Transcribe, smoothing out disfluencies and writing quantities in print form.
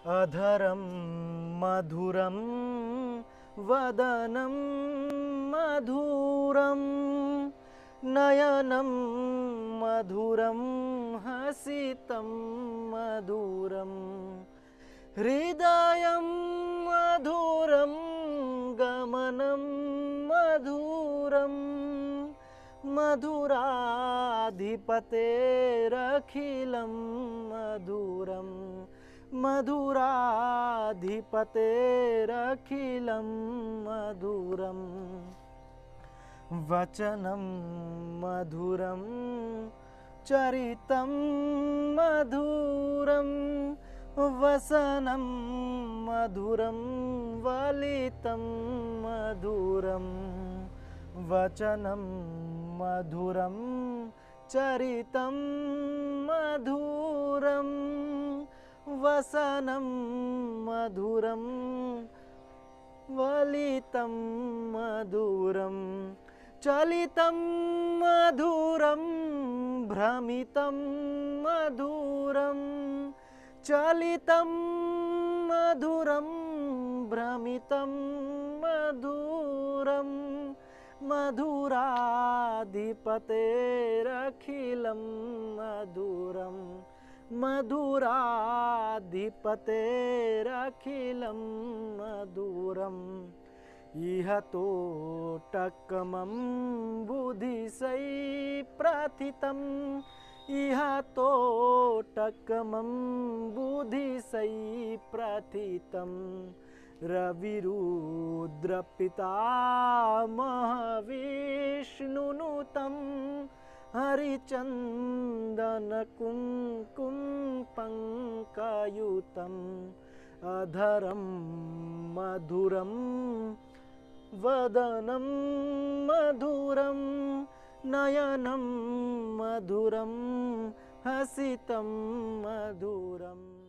अधरं मधुरं वदनं मधुरं नयनं मधुरं हसितं मधुरं हृदयं मधुरं गमनं मधुरं मधुराधिपतेरखिलं मधुरं मधुराधिपतेरखिलं मधुरं वचनं मधुरं चरितं मधुरं वसनं मधुरं वलितं मधुरं वचनं मधुरं चरितं मधुरं वसनं मधुरं वलितं मधुरं चलितं मधुरं भ्रमितं मधुरं चलितं मधुरं भ्रमितं मधुरं मधुराधिपतेरखिलं मधुरं मधुराधिपतेरखिलं मधुरम् इह तोटकमं बुधिसै प्रथितम् इह तोटकमं बुधिसै प्रथितं रविरुद्रपितामहविष्णुनुतं हरिचन्दनकुङ्कुमपङ्कयुतम् अधरं मधुरं वदनं मधुरं नयनं मधुरं हसितं मधुरम्।